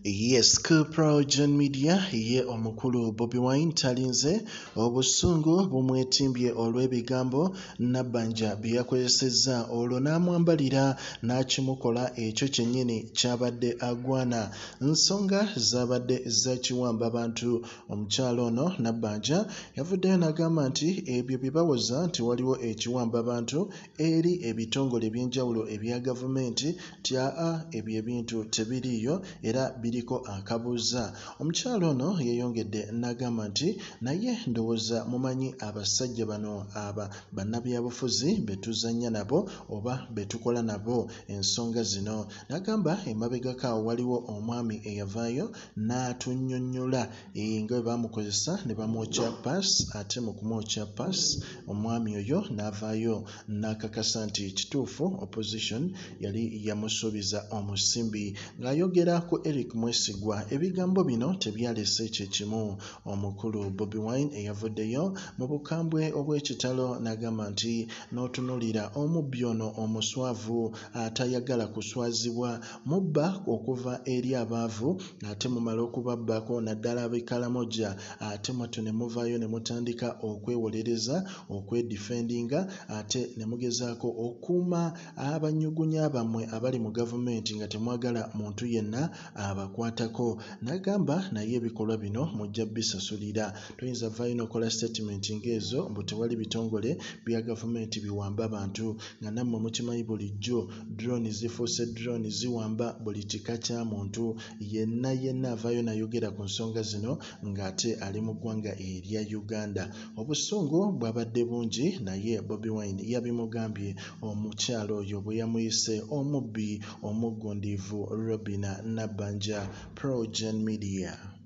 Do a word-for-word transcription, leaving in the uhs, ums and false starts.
Yes, ku PROJOURN media ye omukulu Bobi Wine talinze obusungu bumwetimbye olw'ebigambo nabanja bye yakozesezza olwo n'amwambalira n'akimukola ekyo kyennyini kyabadde agwana. Nsonga zabadde za kiwamba bantu. Omukyalo ono nabanja yavuddeyo n'agamba nti ebyo bye bawoza nti waliwo ekiwamba bantu eri ebitongole eby'enjawulo ebya gavumenti nti aa ebyo ebintu tebiriiyo era biriko akabuuza. Omukyalo ono yeeyongedde n'agamba nti naye ndowooza mumanyi abasajja bano aba bannabyabufuzi be tuzannya nabo oba be tukola nabo ensonga zino. N'agamba emabegako awo waliwo omwami eyavaayo n'atunnyonnyola nga bwe baamukozesa ne bamwokya paasi, ate mu kumwokya paasi omwami oyo n'avaayo n'akakasa nti kituufu opposition yali yamusuubiza omusimbi. Ng'ayogera ku Eric Mwesigwa, ebigambo bino tebyalese kye kimu. Omukulu Bobi Wine eyavuddeyo mu bukambwe obw'ekitalo n'agamba nti n'otunuulira omubbi ono omuswavu atayagala kuswazibwa, mubba okuva eri abaavu ate mumala okubabbako naddala ab'e Karamoja ate mwattu ne muvaayo ne mutandika okwewolereza okwedifendinga ate ne mugezaako okuuma abanyugunya bammwe abali mu gavumenti nga temwagala muntu yenna abakwatako. N'agamba naye ebikolwa bino mujja bisasulira. Toyinza vaayo n'okola statement ng'ezo mbu tewali bitongole bya gavumenti biwamba abantu nga nammwe mukimanyi bulijjo drone zifuuse drone ziwamba buli kika kya muntu. Yenna yenna avaayo n'ayogera ku nsonga zino ng'ate ali mu ggwanga erya Uganda. Obusungu bwabadde bungi naye Bobi Wine yabimugambye omukyalo oyo bwe yamuyise omubbi omuggundiivu Robina Nabanja. PROJOURN media.